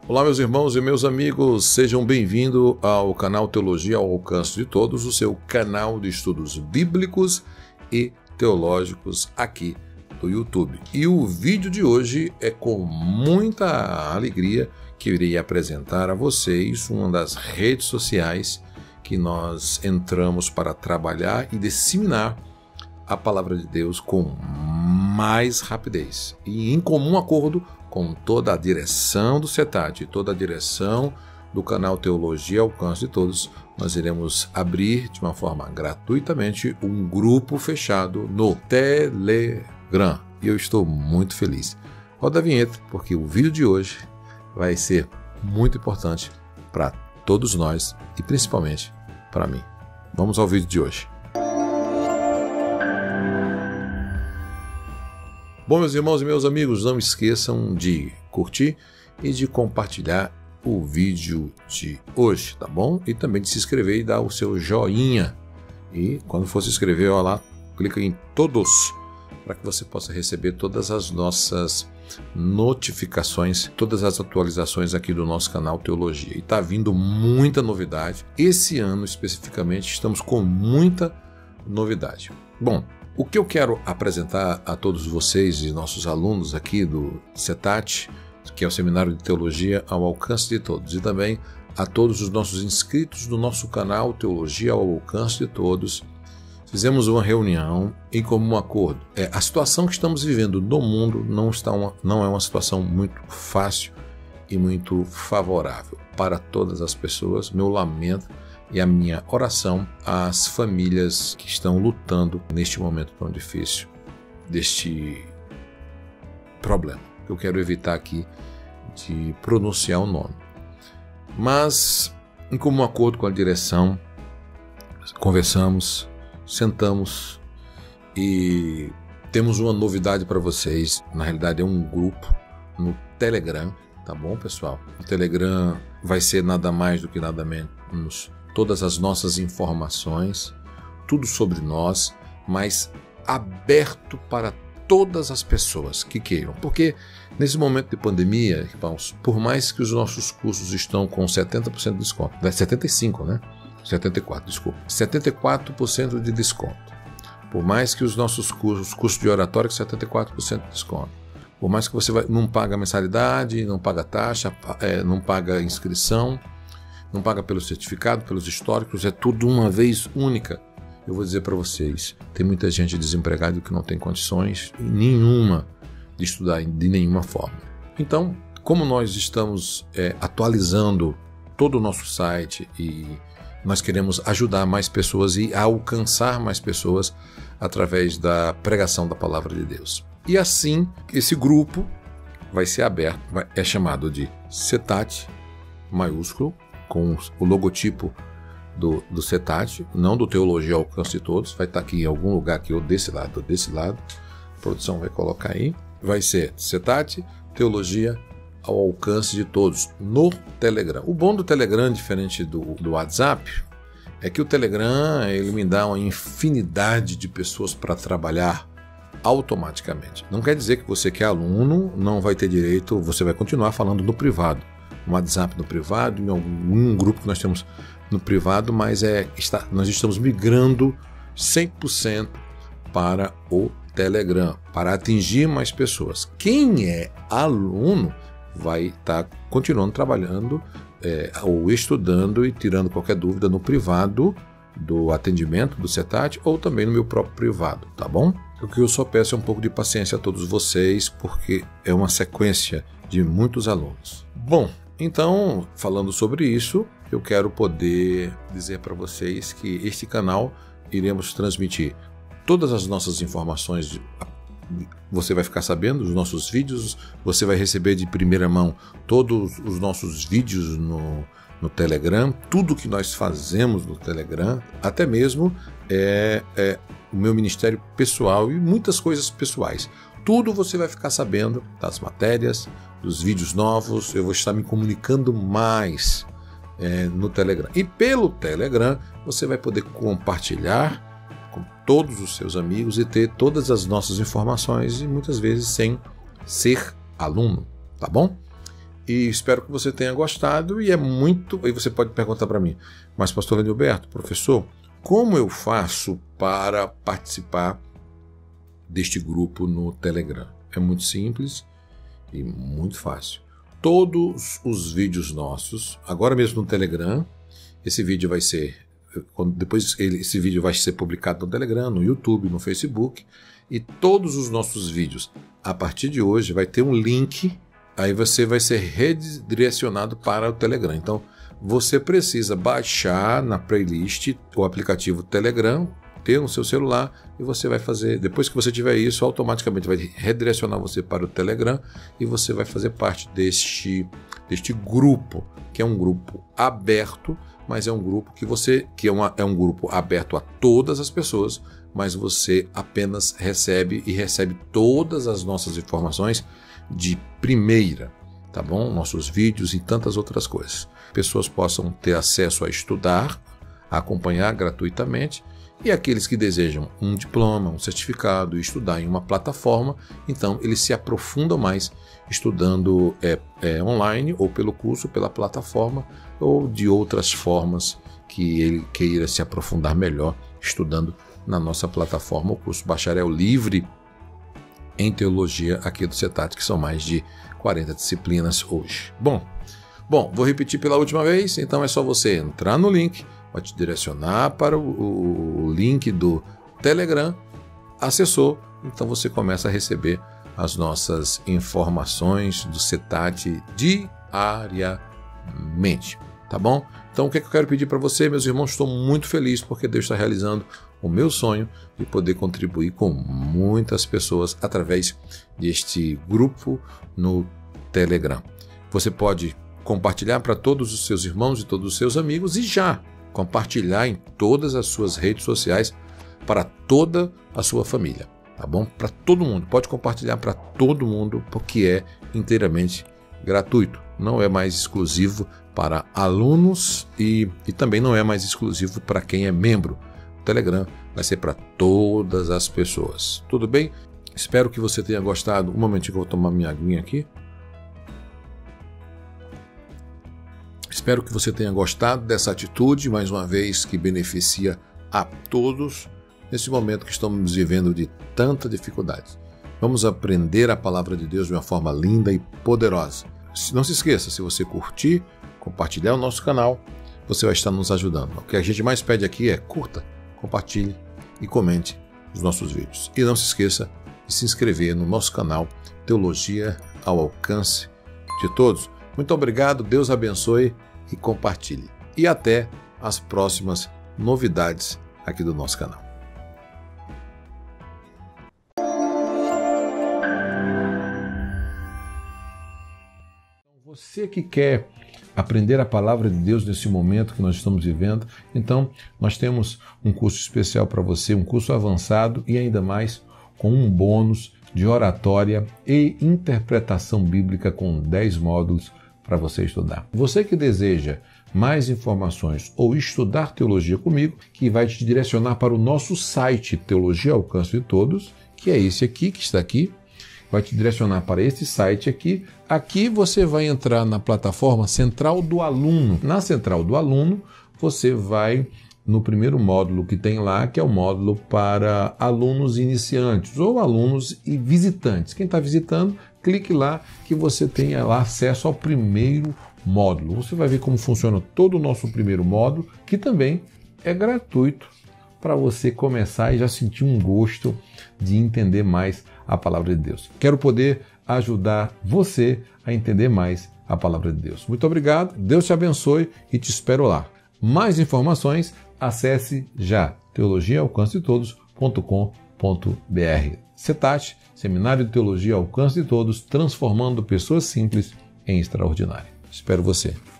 Olá, meus irmãos e meus amigos, sejam bem-vindos ao canal Teologia ao Alcance de Todos, o seu canal de estudos bíblicos e teológicos aqui do YouTube. E o vídeo de hoje é com muita alegria que eu irei apresentar a vocês uma das redes sociais que nós entramos para trabalhar e disseminar a palavra de Deus com mais rapidez e em comum acordo com toda a direção do CETAD, toda a direção do canal Teologia ao Alcance de Todos. Nós iremos abrir de uma forma gratuitamente um grupo fechado no Telegram. E eu estou muito feliz. Roda a vinheta, porque o vídeo de hoje vai ser muito importante para todos nós e principalmente para mim. Vamos ao vídeo de hoje. Bom, meus irmãos e meus amigos, não esqueçam de curtir e de compartilhar o vídeo de hoje, tá bom? E também de se inscrever e dar o seu joinha. E quando for se inscrever, olha lá, clica em todos, para que você possa receber todas as nossas notificações, todas as atualizações aqui do nosso canal Teologia. E está vindo muita novidade. Esse ano, especificamente, estamos com muita novidade. Bom, o que eu quero apresentar a todos vocês e nossos alunos aqui do CETAD, que é o Seminário de Teologia ao Alcance de Todos, e também a todos os nossos inscritos do nosso canal Teologia ao Alcance de Todos, fizemos uma reunião em comum acordo. A situação que estamos vivendo no mundo não é uma situação muito fácil e muito favorável para todas as pessoas. Meu lamento e a minha oração às famílias que estão lutando neste momento tão difícil, deste problema. Eu quero evitar aqui de pronunciar o nome. Mas, em comum acordo com a direção, conversamos, sentamos e temos uma novidade para vocês. Na realidade é um grupo no Telegram, tá bom, pessoal? O Telegram vai ser nada mais do que nada menos todas as nossas informações, tudo sobre nós, mas aberto para todas as pessoas que queiram. Porque nesse momento de pandemia, irmãos, por mais que os nossos cursos estão com 70% de desconto, 75%, né? 74%, desculpa. 74% de desconto. Por mais que os nossos cursos de oratória com 74% de desconto. Por mais que você não paga mensalidade, não paga taxa, não paga inscrição, não paga pelo certificado, pelos históricos, é tudo uma vez única. Eu vou dizer para vocês, tem muita gente desempregada que não tem condições nenhuma de estudar de nenhuma forma. Então, como nós estamos atualizando todo o nosso site e nós queremos ajudar mais pessoas e alcançar mais pessoas através da pregação da palavra de Deus. E assim, esse grupo vai ser aberto, é chamado de CETAD, maiúsculo, com o logotipo do CETAD, não do Teologia ao Alcance de Todos, vai estar aqui em algum lugar aqui, ou desse lado, a produção vai colocar aí, vai ser CETAD, Teologia ao Alcance de Todos, no Telegram. O bom do Telegram, diferente do WhatsApp, é que o Telegram ele me dá uma infinidade de pessoas para trabalhar automaticamente. Não quer dizer que você que é aluno não vai ter direito, você vai continuar falando no privado, no WhatsApp no privado, em algum grupo que nós temos no privado, mas nós estamos migrando 100% para o Telegram, para atingir mais pessoas. Quem é aluno vai estar continuando trabalhando ou estudando e tirando qualquer dúvida no privado do atendimento do CETAD ou também no meu próprio privado, tá bom? O que eu só peço é um pouco de paciência a todos vocês, porque é uma sequência de muitos alunos. Bom, então, falando sobre isso, eu quero poder dizer para vocês que este canal iremos transmitir todas as nossas informações. Você vai ficar sabendo dos nossos vídeos, você vai receber de primeira mão todos os nossos vídeos no Telegram, tudo que nós fazemos no Telegram, até mesmo o meu ministério pessoal e muitas coisas pessoais. Tudo você vai ficar sabendo das matérias, dos vídeos novos. Eu vou estar me comunicando mais no Telegram. E pelo Telegram você vai poder compartilhar com todos os seus amigos e ter todas as nossas informações e muitas vezes sem ser aluno, tá bom? E espero que você tenha gostado. E é muito... Aí você pode perguntar para mim, mas pastor Lenilberto, professor, como eu faço para participar deste grupo no Telegram? É muito simples e muito fácil. Todos os vídeos nossos, agora mesmo no Telegram, esse vídeo vai ser, esse vídeo vai ser publicado no Telegram, no YouTube, no Facebook, e todos os nossos vídeos, a partir de hoje, vai ter um link, aí você vai ser redirecionado para o Telegram. Então, você precisa baixar na playlist o aplicativo Telegram, ter no seu celular, e você vai fazer, depois que você tiver isso, automaticamente vai redirecionar você para o Telegram e você vai fazer parte deste grupo, que é um grupo aberto, mas é um grupo é um grupo aberto a todas as pessoas, mas você apenas recebe todas as nossas informações de primeira, tá bom? Nossos vídeos e tantas outras coisas. Pessoas possam ter acesso a estudar, a acompanhar gratuitamente. E aqueles que desejam um diploma, um certificado e estudar em uma plataforma, então eles se aprofundam mais estudando online ou pelo curso, pela plataforma ou de outras formas que ele queira se aprofundar melhor estudando na nossa plataforma, o curso Bacharel Livre em Teologia aqui do CETAT, que são mais de 40 disciplinas hoje. Bom, vou repetir pela última vez, então é só você entrar no link, vai te direcionar para o link do Telegram, acessou, então você começa a receber as nossas informações do CETAT diariamente, tá bom? Então o que eu quero pedir para você, meus irmãos, estou muito feliz porque Deus está realizando o meu sonho de poder contribuir com muitas pessoas através deste grupo no Telegram. Você pode compartilhar para todos os seus irmãos e todos os seus amigos e já compartilhar em todas as suas redes sociais para toda a sua família, tá bom? Para todo mundo, pode compartilhar para todo mundo porque é inteiramente gratuito, não é mais exclusivo para alunos e também não é mais exclusivo para quem é membro. O Telegram vai ser para todas as pessoas, tudo bem? Espero que você tenha gostado. Um momentinho que eu vou tomar minha aguinha aqui. Espero que você tenha gostado dessa atitude, mais uma vez, que beneficia a todos nesse momento que estamos vivendo de tanta dificuldade. Vamos aprender a palavra de Deus de uma forma linda e poderosa. Não se esqueça, se você curtir, compartilhar o nosso canal, você vai estar nos ajudando. O que a gente mais pede aqui é curta, compartilhe e comente os nossos vídeos. E não se esqueça de se inscrever no nosso canal Teologia ao Alcance de Todos. Muito obrigado, Deus abençoe e compartilhe. E até as próximas novidades aqui do nosso canal. Você que quer aprender a palavra de Deus nesse momento que nós estamos vivendo, então nós temos um curso especial para você, um curso avançado e ainda mais com um bônus de oratória e interpretação bíblica com 10 módulos para você estudar. Você que deseja mais informações ou estudar teologia comigo, que vai te direcionar para o nosso site Teologia ao Alcance de Todos, que é esse aqui, que está aqui, vai te direcionar para esse site aqui. Aqui você vai entrar na plataforma Central do Aluno. Na Central do Aluno, você vai no primeiro módulo que tem lá, que é o módulo para alunos iniciantes ou alunos e visitantes. Quem está visitando, clique lá que você tenha lá acesso ao primeiro módulo. Você vai ver como funciona todo o nosso primeiro módulo, que também é gratuito para você começar e já sentir um gosto de entender mais a palavra de Deus. Quero poder ajudar você a entender mais a palavra de Deus. Muito obrigado, Deus te abençoe e te espero lá. Mais informações, acesse já teologiaalcancetodos.com.br. CETAT, Seminário de Teologia ao Alcance de Todos, transformando pessoas simples em extraordinárias. Espero você.